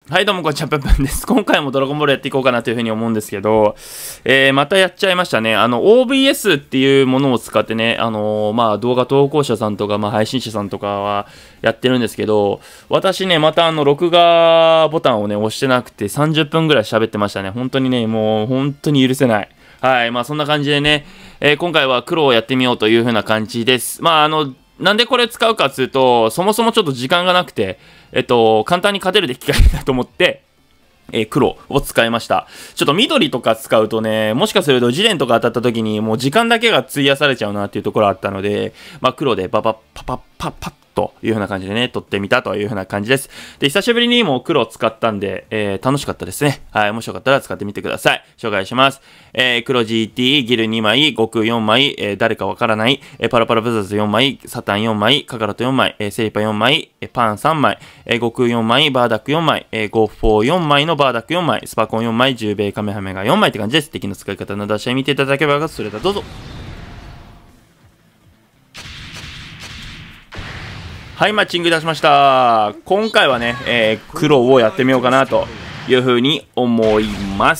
はい、どうもこんにちは、ぷんぷんです。今回もドラゴンボールやっていこうかなというふうに思うんですけど、またやっちゃいましたね。OBS っていうものを使ってね、動画投稿者さんとか、配信者さんとかはやってるんですけど、私ね、また録画ボタンをね、押してなくて30分ぐらい喋ってましたね。本当にね、もう本当に許せない。はい、そんな感じでね、今回は黒をやってみようというふうな感じです。なんでこれ使うかっていうと、そもそもちょっと時間がなくて、簡単に勝てるデッキがいいなと思って、黒を使いました。ちょっと緑とか使うとね、もしかするとジレンとか当たった時にもう時間だけが費やされちゃうなっていうところあったので、黒でパパッという風な感じでね、撮ってみたという風な感じです。で、久しぶりにもう黒を使ったんで、楽しかったですね。はい、もしよかったら使ってみてください。紹介します。黒 GT、ギル2枚、悟空4枚、誰かわからない、パラパラブザーズ4枚、サタン4枚、カカロト4枚、セリパ4枚、パン3枚、悟空4枚、バーダック4枚、ゴッフォー4枚のバーダック4枚、スパコン4枚、10米カメハメが4枚って感じです。敵の使い方の出し合い見ていただければそれではどうぞ。はい、マッチングいたしました。今回はね、黒をやってみようかなというふうに思います。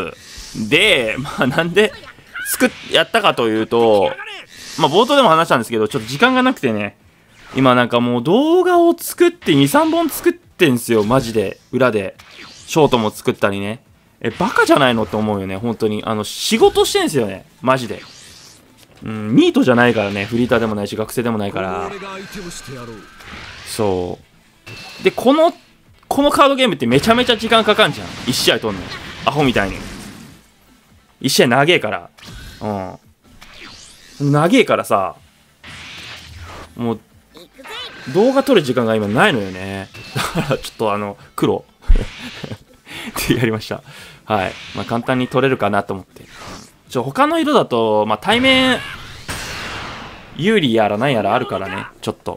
で、なんでやったかというと、冒頭でも話したんですけど、ちょっと時間がなくてね、今なんかもう動画を作って2、3本作ってんすよ、マジで。裏で。ショートも作ったりね。バカじゃないのって思うよね、本当に。仕事してんすよね、マジで。ニートじゃないからね、フリーターでもないし、学生でもないから。そう。で、このカードゲームってめちゃめちゃ時間かかんじゃん。1試合取んの。アホみたいに。1試合長えから。長えからさ、もう、動画撮る時間が今ないのよね。だからちょっと黒。ってやりました。はい。簡単に撮れるかなと思って。他の色だと、対面、有利やらなんやらあるからね、ちょっと。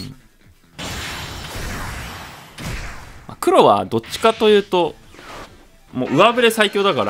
黒はどっちかというと、もう上振れ最強だから、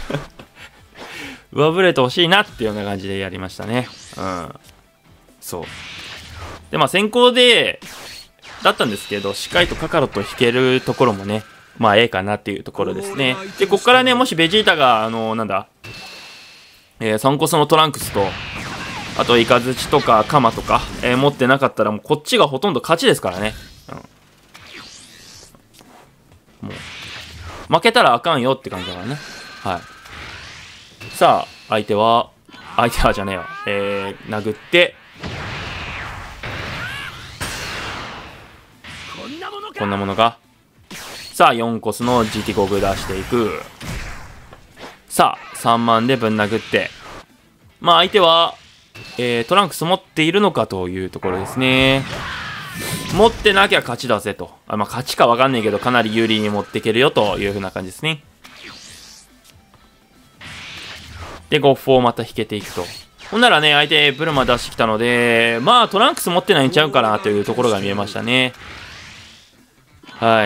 上振れてほしいなっていうような感じでやりましたね。そう。で、先行で、だったんですけど、しっかりとカカロット引けるところもね、ええかなっていうところですね。で、こっからね、もしベジータが、3コスのトランクスと、あとイカズチとかカマとか、持ってなかったらもうこっちがほとんど勝ちですからね。もう負けたらあかんよって感じだからね。はい。さあ、相手はじゃねえよ。殴って、こんなものか。さあ、4コスの GT ゴーグ出していく。さあ、3万でぶん殴って。相手は、トランクス持っているのかというところですね。持ってなきゃ勝ちだぜと。勝ちかわかんないけど、かなり有利に持っていけるよという風な感じですね。で、ゴッフォーまた引けていくと。ほんならね、相手ブルマ出してきたので、トランクス持ってないんちゃうかなというところが見えましたね。はい。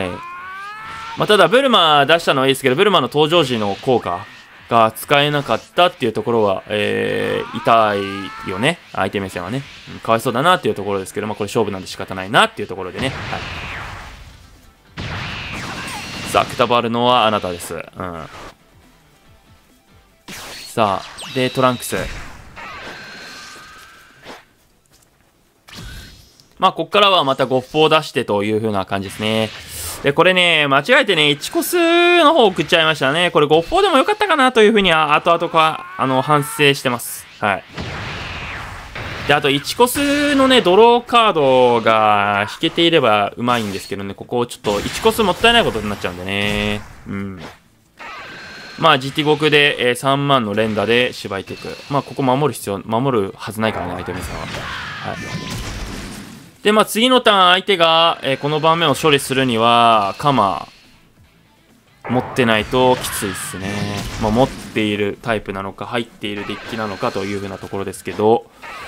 ただ、ブルマ出したのはいいですけど、ブルマの登場時の効果が使えなかったっていうところは、痛いよね。相手目線はね。かわいそうだなっていうところですけど、これ勝負なんで仕方ないなっていうところでね。はい。さあ、くたばるのはあなたです。さあ、で、トランクス。こっからはまたゴッフォー出してという風な感じですね。で、これね、間違えてね、1コスの方送っちゃいましたね。これゴッフォーでもよかったかなという風には、後々か、反省してます。はい。で、あと1コスのね、ドローカードが引けていればうまいんですけどね、ここちょっと1コスもったいないことになっちゃうんでね。GT ゴクで、3万の連打でしばいていく。ここ守るはずないからね、相手目線は。はい。で、次のターン相手が、この盤面を処理するには、カマ、持ってないときついっすね。持っているタイプなのか、入っているデッキなのかという風なところですけど、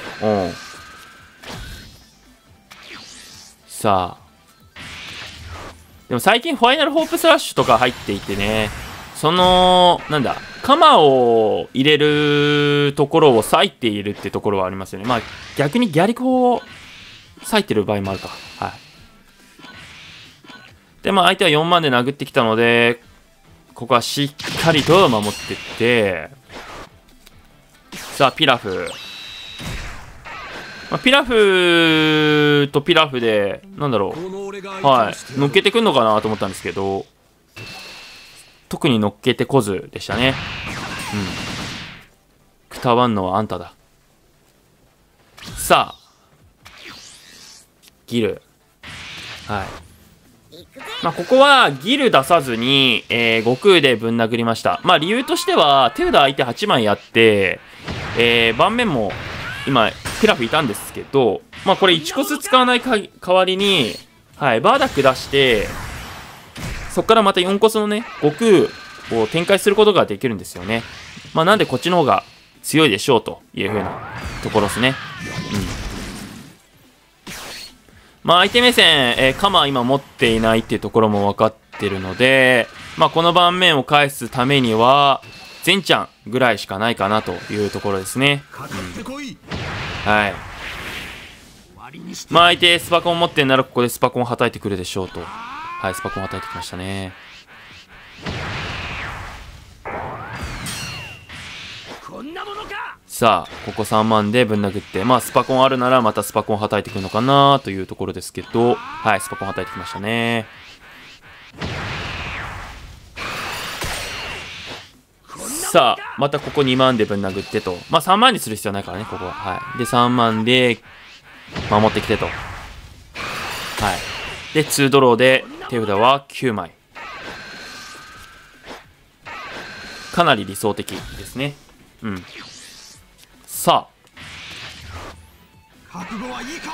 さあ。でも最近ファイナルホープスラッシュとか入っていてね、カマを入れるところを割いているってところはありますよね。逆にギャリコを割いてる場合もあるか。はい。 で、まあ相手は4万で殴ってきたので、ここはしっかりと守っていって、さあ、ピラフ。まあ、ピラフとピラフで、なんだろう。はい。乗っけてくんのかなと思ったんですけど、特に乗っけてこずでしたね。うん。くたばんのはあんただ。さあ。ギル。はい。まあ、ここはギル出さずに、悟空でぶん殴りました。まあ、理由としては、手札相手8枚あって、盤面も今、ピラフいたんですけど、まあ、これ1コス使わない代わりに、はい、バーダック出して、そこからまた4コスのね、悟空を展開することができるんですよね。まあ、なんでこっちの方が強いでしょうという風なところですね。うん。まあ、相手目線、カマ今持っていないっていうところも分かってるので、まあ、この盤面を返すためには、ゼンちゃんぐらいしかないかなというところですね。うん、はい。まあ、相手スパコン持ってんならここでスパコンはたいてくるでしょうと。はい、スパコンはたいてきましたね。さあ、ここ3万でぶん殴って、まあ、スパコンあるならまたスパコンはたいてくるのかなというところですけど、はい、スパコンはたいてきましたね。さあ、またここ2万でぶん殴ってと。まあ、3万にする必要ないからね、ここは。はい。で、3万で守ってきてと。はい。で、2ドローで手札は9枚。かなり理想的ですね。うん。さあ。覚悟はいいか。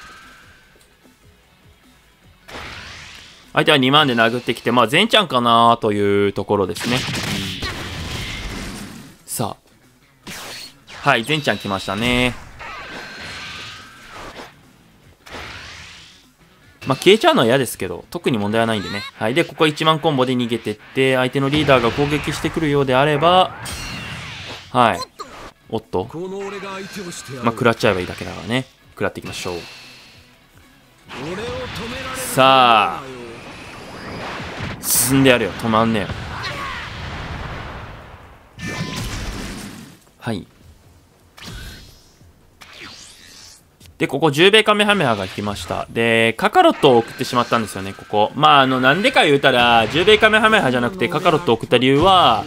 相手は2万で殴ってきて、まあ、ゼンちゃんかなというところですね。さあ。はい、ゼンちゃん来ましたね。まあ、消えちゃうのは嫌ですけど、特に問題はないんでね。はい。で、ここは1万コンボで逃げてって、相手のリーダーが攻撃してくるようであれば、はい。おっと。まあ、食らっちゃえばいいだけだからね。食らっていきましょう。さあ。進んでやるよ。止まんねえよ。はい。で、ここ、10米カメハメハが引きました。で、カカロットを送ってしまったんですよね、ここ。まあ、なんでか言うたら、10米カメハメハじゃなくてカカロットを送った理由は、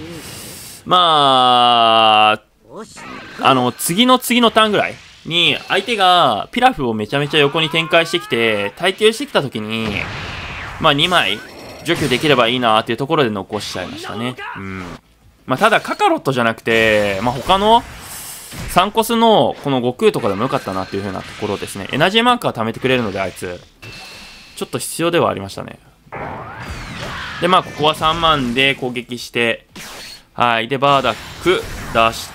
まあ、次のターンぐらいに、相手がピラフをめちゃめちゃ横に展開してきて、耐久してきた時に、まあ、2枚除去できればいいなっていうところで残しちゃいましたね。うん。まあ、ただ、カカロットじゃなくて、まあ、他の、3コスのこの悟空とかでもよかったなっていう風なところですね。エナジーマーカー貯めてくれるのであいつちょっと必要ではありましたね。でまあここは3万で攻撃して、はい。でバーダック出して、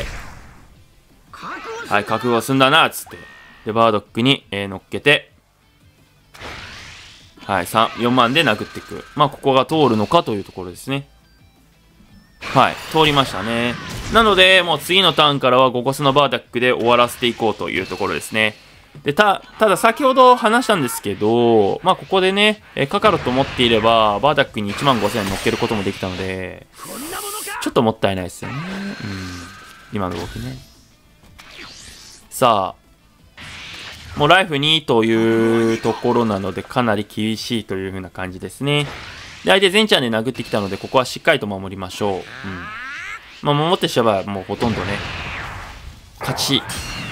はい、覚悟済んだなっつって、でバーダックに、乗っけて、はい、4万で殴っていく。まあここが通るのかというところですね。はい、通りましたね。なので、もう次のターンからは5コスのバーダックで終わらせていこうというところですね。で、ただ先ほど話したんですけど、まあここでね、カカロット持っていれば、バーダックに15000円乗っけることもできたので、ちょっともったいないですよね。うん。今の動きね。さあ、もうライフ2というところなので、かなり厳しいという風な感じですね。で、相手全チャンで殴ってきたので、ここはしっかりと守りましょう。うん。まあ、守ってしまえば、もうほとんどね、勝ち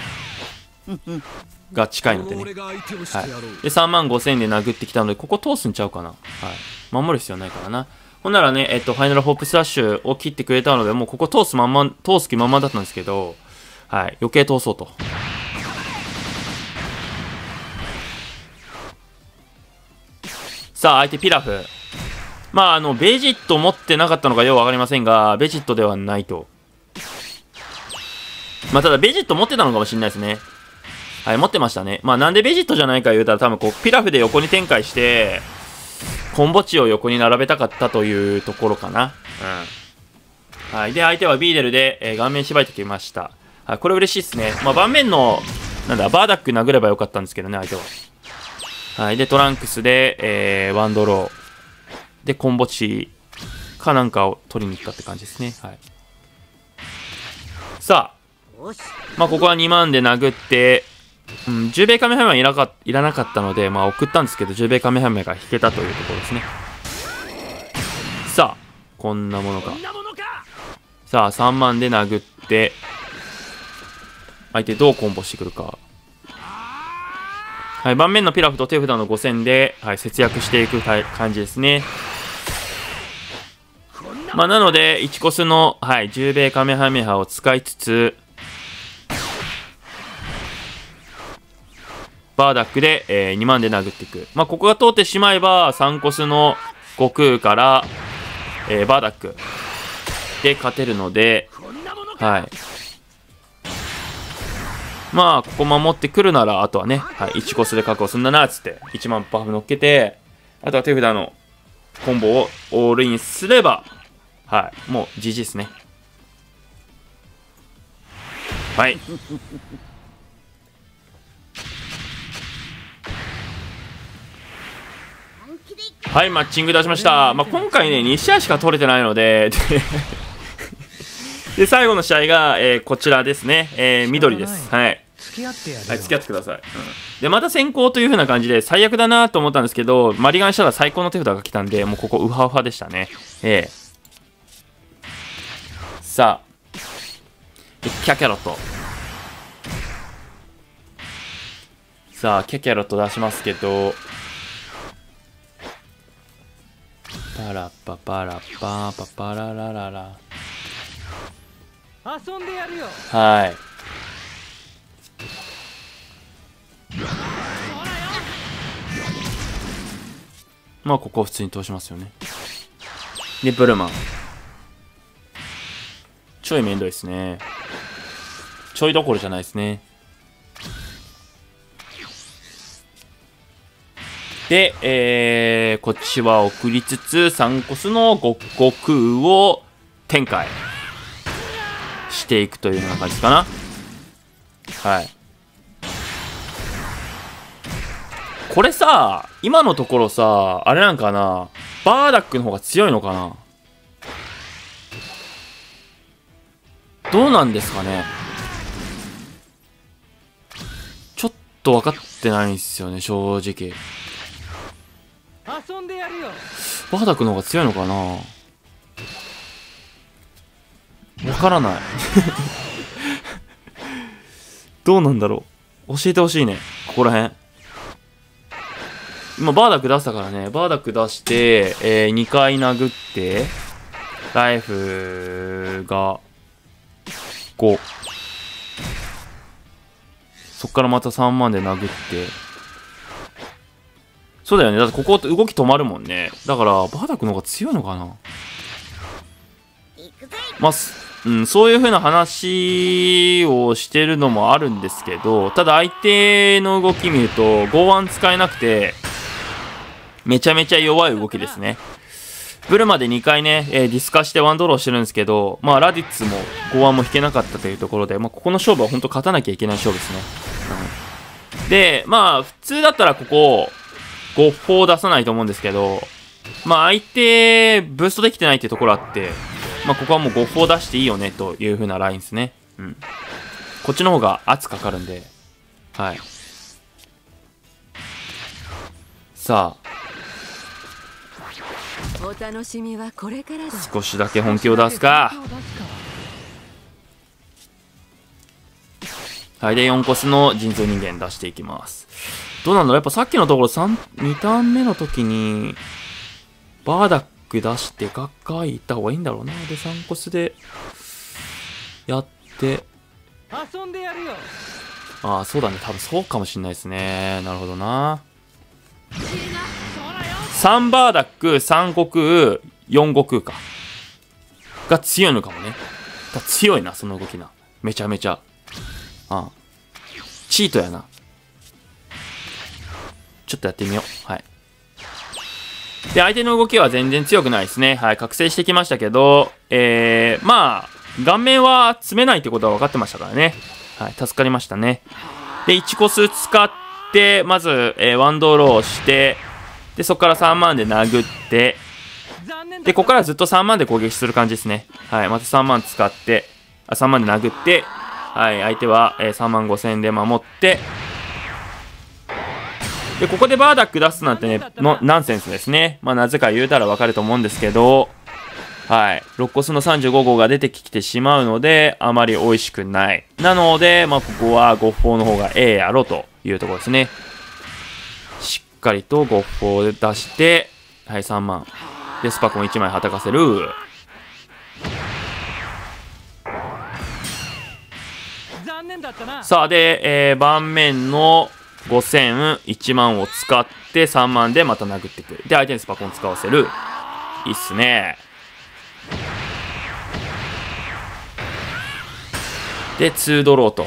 が近いのでね。はい。で、3万5000で殴ってきたので、ここ通すんちゃうかな。はい。守る必要ないからな。ほんならね、ファイナルホープスラッシュを切ってくれたので、もうここ通す気満々だったんですけど、はい。余計通そうと。さあ、相手ピラフ。まあ、ベジット持ってなかったのかようわかりませんが、ベジットではないと。まあ、ただ、ベジット持ってたのかもしれないですね。はい、持ってましたね。まあ、なんでベジットじゃないか言うたら、多分こう、ピラフで横に展開して、コンボ値を横に並べたかったというところかな。うん。はい。で、相手はビーデルで、顔面縛いてきました。はい、これ嬉しいっすね。まあ、盤面の、なんだ、バーダック殴ればよかったんですけどね、相手は。はい。で、トランクスで、ワンドロー。 で、コンボ値かなんかを取りに行ったって感じですね。はい。さあ、まあ、ここは2万で殴って、10米カメハメはいらなかったので、まあ、送ったんですけど、10米カメハメが引けたというところですね。さあ、こんなものか。さあ、3万で殴って、相手どうコンボしてくるか。はい、盤面のピラフと手札の5000で、はい、節約していく感じですね。まあ、なので、1コスの、はい、10米カメハメハを使いつつ、バーダックで、2万で殴っていく。まあ、ここが通ってしまえば、3コスの悟空から、バーダックで勝てるので、はい。まあ、ここ守ってくるなら、あとはね、はい、1コスで確保すんだな、つって、1万パフ乗っけて、あとは手札のコンボをオールインすれば、はい、もう GG ですね。はい。はい、マッチング出しました。まあ、今回ね、2試合しか取れてないので、で、最後の試合が、こちらですね。緑です。はい。付き合ってください。で、また先行という風な感じで、最悪だなと思ったんですけど、マリガンしたら最高の手札が来たんで、もうここウハウハでしたね。さあ、キャキャロット。さあ、キャキャロット出しますけど、パラッパパラッパーパパララララ。遊んでやるよ。はい。まあここ普通に通しますよね。でブルマンちょいめんどいですね。ちょいどころじゃないですね。で、こっちは送りつつ3コスの悟空を展開していくというような感じかな。はい。これさ、今のところさ、あれなんかな、バーダックの方が強いのかな。どうなんですかね。ちょっと分かってないんですよね、正直。遊んでやるよ。バーダックの方が強いのかな。分からないどうなんだろう。教えてほしいね、ここら辺。今バーダック出したからね。バーダック出して、2回殴ってライフが5。そっからまた3万で殴って、そうだよね。だってここ動き止まるもんね。だからバーダックの方が強いのかな。まあ、そういう風な話をしてるのもあるんですけど、ただ相手の動き見ると剛腕使えなくてめちゃめちゃ弱い動きですね。ブルマで2回ね、ディスカしてワンドローしてるんですけど、まあラディッツも剛腕も引けなかったというところで、まあ、ここの勝負は本当勝たなきゃいけない勝負ですね。で、まあ普通だったらここ5砲出さないと思うんですけど、まあ相手ブーストできてないっていうところあって、まあここはもう5砲出していいよねという風なラインですね。こっちの方が圧かかるんで、はい。さあ、 お楽しみはこれからだ。 少しだけ本気を出すか。はい、で4コスの人造人間出していきます。どうなんだろう。やっぱさっきのところ2ターン目の時にバーダック出してガッガイ行った方がいいんだろうな。で3コスでやって遊んでやるよ。ああ、そうだね。多分そうかもしんないですね。なるほどな。3バーダック、3悟空、4悟空か。が強いのかもね。強いな、その動きな。めちゃめちゃ。チートやな。ちょっとやってみよう。はい。で、相手の動きは全然強くないですね。はい、覚醒してきましたけど、まあ、顔面は詰めないってことは分かってましたからね。はい、助かりましたね。で、1コス使って、まず、ワンドローして、で、そこから3万で殴って、 で、ここからずっと3万で攻撃する感じですね。はい。また3万使って、3万で殴って、はい。相手は3万5000で守って、で、ここでバーダック出すなんてね、ナンセンスですね。まあ、なぜか言うたらわかると思うんですけど、はい。肋骨の35号が出てきてしまうので、あまり美味しくない。なので、まあ、ここはゴッフォーの方がええやろというところですね。しっかりとゴッフォーで出して、はい、3万。で、スパコン1枚はたかせる。さあ、で、盤面の5000、1万を使って3万でまた殴っていく。で、相手にスパコン使わせる。いいっすね。で、2ドローと。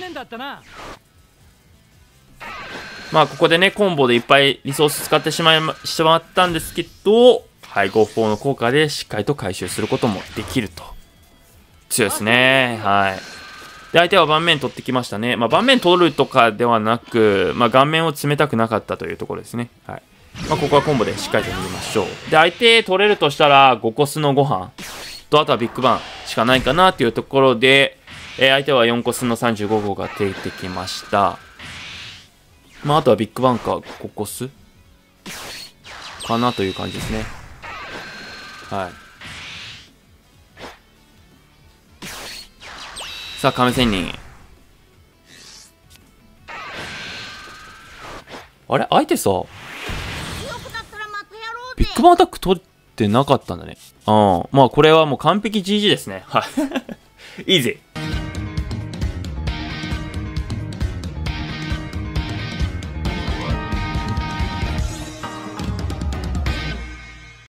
まあ、ここでね、コンボでいっぱいリソース使ってしまったんですけど、はい、ゴッフォーの効果でしっかりと回収することもできると。強いですね。はい。で、相手は盤面取ってきましたね。まあ、盤面取るとかではなく、まあ、顔面を詰めたくなかったというところですね。はい。まあ、ここはコンボでしっかりと逃げましょう。で、相手取れるとしたら、5コスのご飯と、あとはビッグバンしかないかなというところで、相手は4コスの35号が出てきました。まあ、あとはビッグバンか5コスかなという感じですね。はい。さあ、亀仙人。あれ相手さ、ビッグバンアタック取ってなかったんだね。まあ、これはもう完璧 GG ですね。はい。イージー。